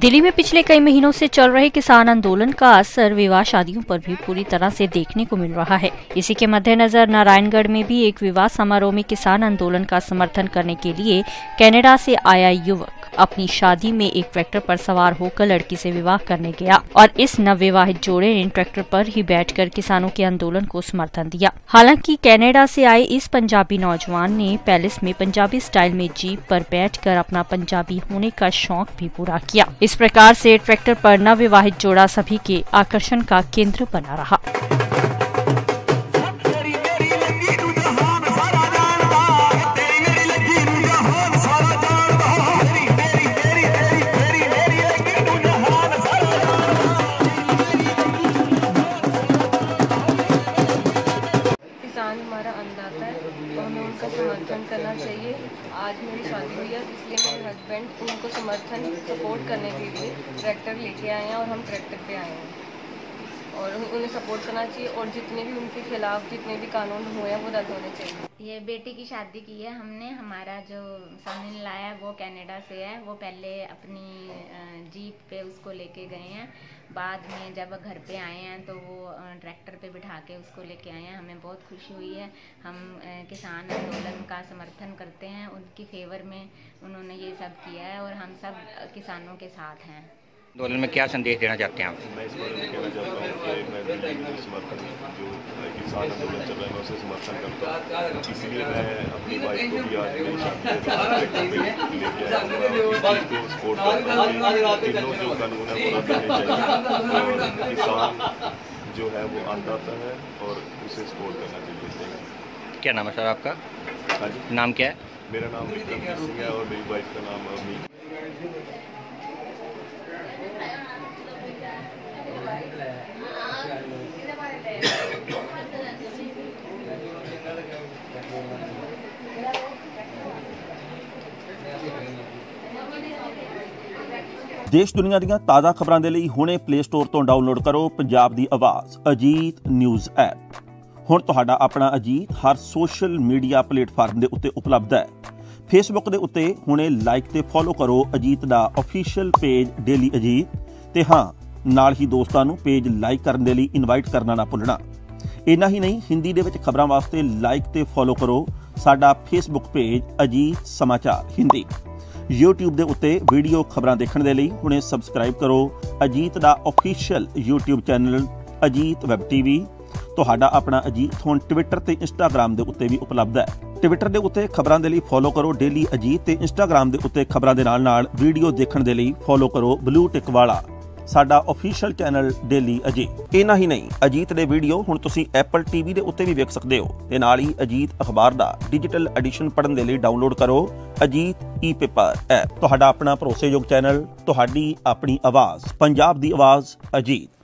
दिल्ली में पिछले कई महीनों से चल रहे किसान आंदोलन का असर विवाह शादियों पर भी पूरी तरह से देखने को मिल रहा है। इसी के मद्देनजर नारायणगढ़ में भी एक विवाह समारोह में किसान आंदोलन का समर्थन करने के लिए कनाडा से आया युवक अपनी शादी में एक ट्रैक्टर पर सवार होकर लड़की से विवाह करने गया और इस नवविवाहित जोड़े ने ट्रैक्टर पर ही बैठकर किसानों के आंदोलन को समर्थन दिया। हालांकि कनाडा से आए इस पंजाबी नौजवान ने पैलेस में पंजाबी स्टाइल में जीप पर बैठकर अपना पंजाबी होने का शौक भी पूरा किया। इस प्रकार से ट्रैक्टर पर नवविवाहित जोड़ा सभी के आकर्षण का केंद्र बना रहा। किसान हमारा अन्नदाता है तो हमें उनका समर्थन करना चाहिए। आज मेरी शादी हुई है इसलिए मेरे हस्बैंड उनको सपोर्ट करने के लिए ट्रैक्टर लेके आए हैं और हम ट्रैक्टर पे आए हैं और उन्हें सपोर्ट करना चाहिए और जितने भी उनके खिलाफ जितने भी कानून हुए हैं वो रद्द होने चाहिए। ये बेटी की शादी की है हमने। हमारा जो सामने लाया है वो कनाडा से है। वो पहले अपनी जीप पे उसको लेके गए हैं, बाद में जब घर पे आए हैं तो वो ट्रैक्टर पे बिठा के उसको लेके आए हैं। हमें बहुत खुशी हुई है। हम किसान आंदोलन का समर्थन करते हैं, उनकी फेवर में उन्होंने ये सब किया है और हम सब किसानों के साथ हैं। आंदोलन में क्या संदेश देना चाहते हैं आप? मैं इस बारे में कहना चाहता हूँ कि मैं दिल्ली समर्थन जो किसान आंदोलन चल रहा है मैं उसे समर्थन करता हूँ। इसलिए मैं अपनी वाइफ को भी आज मेरी शादी लेके आया को सपोर्ट करता हूँ। तीनों जो कानून है वो रद्द होने चाहिए और किसान जो है वो अन्नदाता है और उसे सपोर्ट करना चाहिए। क्या नाम है सर आपका? हाँ जी, नाम क्या है? मेरा नाम विक्रम सिंह है और मेरी वाइफ का नाम अमीर। देश दुनिया ਦੀਆਂ ਤਾਜ਼ਾ ਖਬਰਾਂ ਦੇ ਲਈ ਹੁਣੇ ਪਲੇ ਸਟੋਰ ਤੋਂ ਡਾਊਨਲੋਡ ਕਰੋ ਪੰਜਾਬ ਦੀ ਆਵਾਜ਼ ਅਜੀਤ ਨਿਊਜ਼ ਐਪ। ਹੁਣ ਤੁਹਾਡਾ ਆਪਣਾ ਅਜੀਤ ਹਰ ਸੋਸ਼ਲ ਮੀਡੀਆ ਪਲੇਟਫਾਰਮ ਦੇ ਉੱਤੇ ਉਪਲਬਧ ਹੈ। ਫੇਸਬੁੱਕ ਦੇ ਉੱਤੇ ਹੁਣੇ ਲਾਈਕ ਤੇ ਫੋਲੋ ਕਰੋ ਅਜੀਤ ਦਾ ਅਫੀਸ਼ੀਅਲ ਪੇਜ ਡੇਲੀ ਅਜੀਤ ਤੇ ਹਾਂ ਨਾਲ ਹੀ ਦੋਸਤਾਂ ਨੂੰ ਪੇਜ ਲਾਈਕ ਕਰਨ ਦੇ ਲਈ ਇਨਵਾਈਟ ਕਰਨਾ ਨਾ ਭੁੱਲਣਾ। ਇੰਨਾ ਹੀ ਨਹੀਂ, ਹਿੰਦੀ ਦੇ ਵਿੱਚ ਖਬਰਾਂ ਵਾਸਤੇ ਲਾਈਕ ਤੇ ਫੋਲੋ ਕਰੋ ਸਾਡਾ ਫੇਸਬੁੱਕ ਪੇਜ ਅਜੀਤ ਸਮਾਚਾਰ ਹਿੰਦੀ। YouTube ਦੇ ਉੱਤੇ ਵੀਡੀਓ ਖਬਰਾਂ ਦੇਖਣ ਦੇ ਲਈ ਹੁਣੇ ਸਬਸਕ੍ਰਾਈਬ ਕਰੋ ਅਜੀਤ ਦਾ official YouTube channel Ajit web TV. ਤੁਹਾਡਾ ਆਪਣਾ ਅਜੀਤ ਹੁਣ ਟਵਿੱਟਰ ਤੇ ਇੰਸਟਾਗ੍ਰਾਮ ਦੇ ਉੱਤੇ ਵੀ ਉਪਲਬਧ ਹੈ। ਟਵਿੱਟਰ ਦੇ ਉੱਤੇ ਖਬਰਾਂ ਦੇ ਲਈ ਫੋਲੋ ਕਰੋ ਡੇਲੀ ਅਜੀਤ ਤੇ ਇੰਸਟਾਗ੍ਰਾਮ ਦੇ ਉੱਤੇ ਖਬਰਾਂ ਦੇ ਨਾਲ ਵੀਡੀਓ ਦੇਖਣ ਦੇ ਲਈ ਫੋਲੋ ਕਰੋ ਬਲੂ ਟਿਕ ਵਾਲਾ ਸਾਡਾ ਅਫੀਸ਼ੀਅਲ ਚੈਨਲ ਡੇਲੀ ਅਜੀਤ। ਇੰਨਾ ਹੀ ਨਹੀਂ, ਅਜੀਤ ਦੇ ਵੀਡੀਓ ਹੁਣ ਤੁਸੀਂ ਐਪਲ ਟੀਵੀ ਦੇ ਉੱਤੇ ਵੀ ਵੇਖ ਸਕਦੇ ਹੋ ਤੇ ਨਾਲ ਹੀ ਅਜੀਤ ਅਖਬਾਰ ਦਾ ਡਿਜੀਟਲ ਐਡੀਸ਼ਨ ਪੜ੍ਹਨ ਦੇ ਲਈ ਡਾਊਨਲੋਡ ਕਰੋ ਅਜੀਤ ਈ-ਪੇਪਰ ਐਪ। ਤੁਹਾਡਾ ਆਪਣਾ ਭਰੋਸੇਯੋਗ ਚੈਨਲ, ਤੁਹਾਡੀ ਆਪਣੀ ਆਵਾਜ਼, ਪੰਜਾਬ ਦੀ ਆਵਾਜ਼ ਅਜੀਤ।